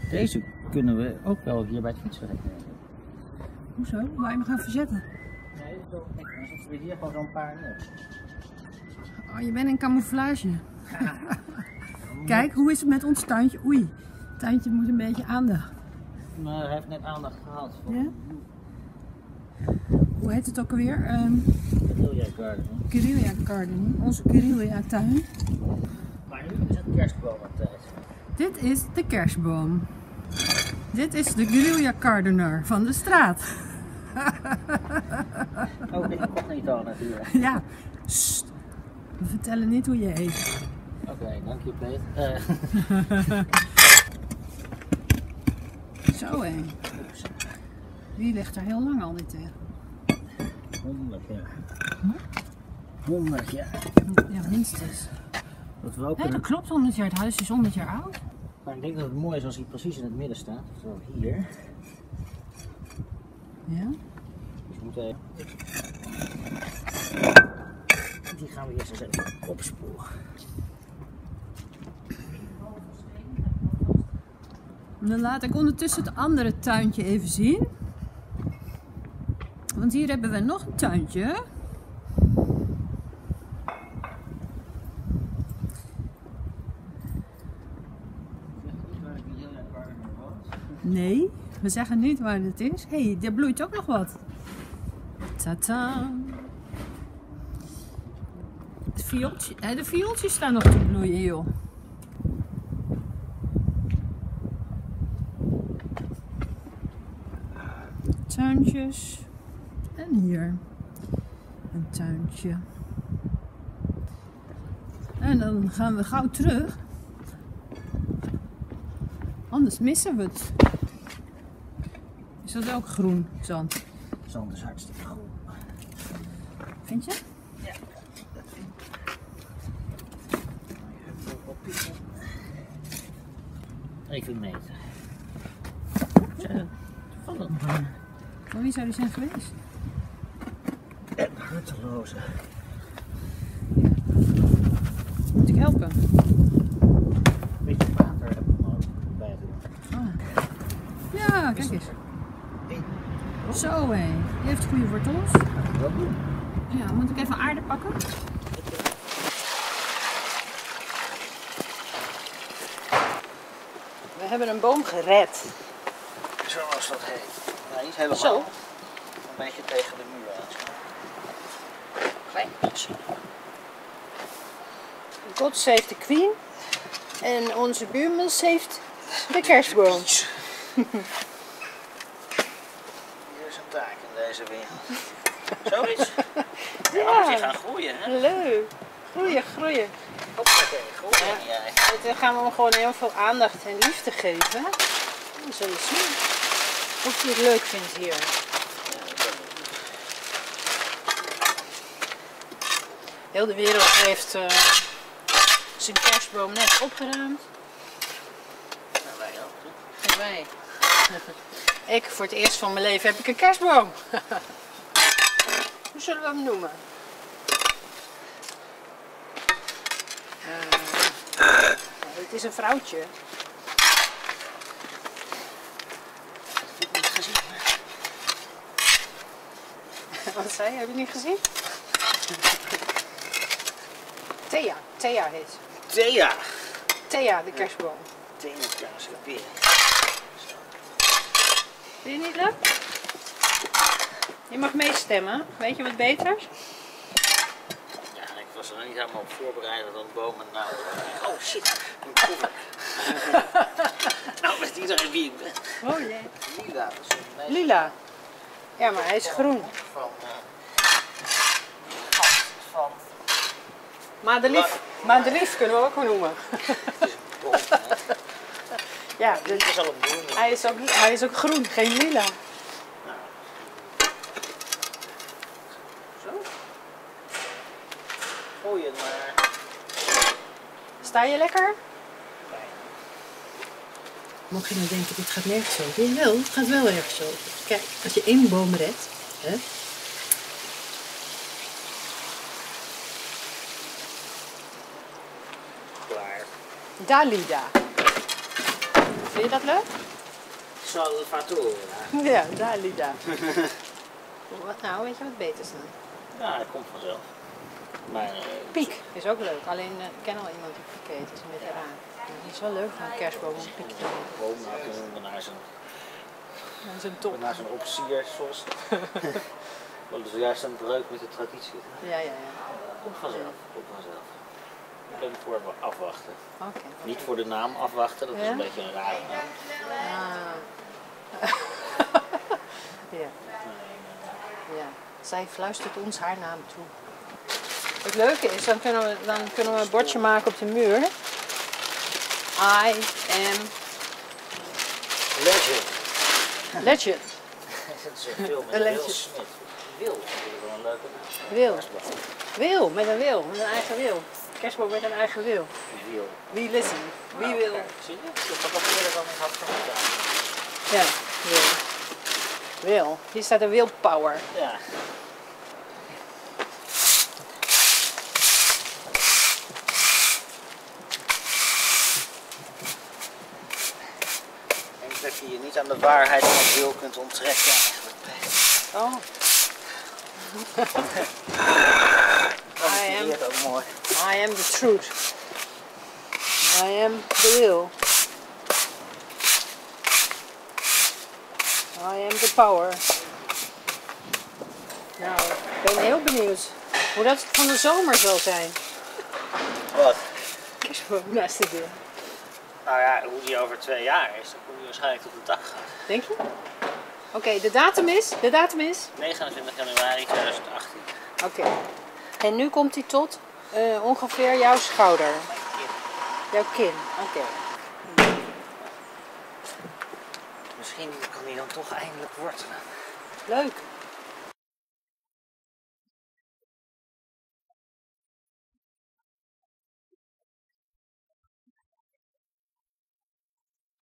Deze kunnen we ook wel hier bij het fietsen nemen. Hoezo? Wil je hem gaan verzetten? Nee, dat is wel gek. Dan zetten we hier gewoon zo'n paar neer. Oh, je bent in camouflage. Kijk, hoe is het met ons tuintje? Oei, het tuintje moet een beetje aandacht. Maar hij heeft net aandacht gehad. Ja? Hoe heet het ook alweer? Guerrilla Garden. Guerrilla Garden. Onze Guerrilla tuin. Maar nu is het kerstboomtijd. Dit is de kerstboom. Dit is de Guerrilla Gardener van de straat. Oh, dit komt niet al natuurlijk. Ja, sst. We vertellen niet hoe je heet. Oké, dank je Peet. Zo hé. Die ligt er heel lang al niet tegen. 100 jaar. 100 jaar. Ja, minstens. Dat we ook Nee, dat klopt, 100 jaar. Het huis is 100 jaar oud. Maar ik denk dat het mooi is als hij precies in het midden staat. Zo hier. Ja? Dus we moeten even... Die gaan we eerst eens even opspoelen. Dan laat ik ondertussen het andere tuintje even zien. Want hier hebben we nog een tuintje. Nee, we zeggen niet waar het is. Hé, hey, er bloeit ook nog wat. Tata. De viooltjes staan nog te bloeien, joh. Tuintjes. En hier een tuintje. En dan gaan we gauw terug. Anders missen we het. Is dat ook groen zand? Zand is hartstikke goed. Vind je? Ja, dat vind ik. Even meten. Van het Van wie zou die zijn geweest? en harteloze. Moet ik helpen? Een beetje water heb ik nodig bij het doen. Ah. Ja, kijk eens. Zo hé, die heeft goede wortels. Wat doen? Ja, moet ik even aarde pakken? We hebben een boom gered. Zoals dat heet. Nou, niet helemaal. Zo. Een beetje tegen de muur aan. Klein beetje. God save the queen. En onze buurman saved de kerstboom. Hier is een taak in deze wereld. Zoiets. Ja, moet je gaan groeien, hè? Leuk. Groeien. Hoppakee, groeien jij. Dan gaan we hem gewoon heel veel aandacht en liefde geven. Dan zullen we zien of hij het leuk vindt hier. Heel de wereld heeft zijn kerstboom net opgeruimd. Nou, wij ook, toch? En wij. Ik, voor het eerst van mijn leven heb ik een kerstboom. Hoe zullen we hem noemen? Het is een vrouwtje. Ik heb het niet gezien. Wat zei je? Heb je niet gezien? Thea heet ze. Thea. Thea, de kerstboom. Thea kaas weer. Vind je niet leuk? Je mag meestemmen. Weet je wat beter? Ja, ik was er niet helemaal op voorbereid dan bomen. Nou, oh shit, een koffer. Nou, weet iedereen wie ik ben. Oh jee. Lila. Dat is een meisje Lila. Ja, maar hij is groen. Van Madelief kunnen we ook wel noemen. het is een boom, hè. Ja, Dit is al een bloem. hij is ook groen, geen lila. Zo. Gooi het maar. Sta je lekker? Mocht je nou denken, dit gaat nergens over. Jawel, het gaat wel ergens over. Kijk, als je één boom redt, hè. Klaar. Dalida. Vind je dat leuk? Salvatore. Ja, Dalida. Wat nou, weet je wat beter is dan? Ja, dat komt vanzelf. Maar, Piek is ook leuk, alleen ik ken al iemand die Piek heet, dat is een beetje raar. Het is wel leuk van een kerstboom om Piek te doen. Boom naar zijn top. naar zijn opsiersos. Dat is juist een breuk met de traditie. Ja. Komt vanzelf, komt vanzelf. Ik ben voor afwachten. Oké. Niet voor de naam afwachten, dat is een beetje een rare naam. Ja. Ja. Zij fluistert ons haar naam toe. Het leuke is, dan kunnen we een bordje maken op de muur. I am Legend. Legend. Dat is een film met Will Smith. Wil, dat is wel een leuke naam. Wil, met een eigen wil. Kerstboom met een eigen wil. Wil. We listen. We will. Zie je? Dat is wat eerder dan ik had vermoed. Ja, wil. Wil. Hier staat een willpower. Ja. Ik denk dat je je niet aan de waarheid van het wil kunt onttrekken. Oh. Dat is ook mooi. I am the truth. I am the will. I am the power. Nou, ik ben heel benieuwd hoe dat van de zomer zal zijn. Wat? Kerstboom naast de deur. Nou ja, hoe die over 2 jaar is, dan kom je waarschijnlijk tot de dag gaan. Denk je? Oké, de datum is? 29 januari 2018. Oké. En nu komt hij tot ongeveer jouw schouder. Jouw kin. Oké. Misschien kan hij dan toch eindelijk wortelen. Leuk.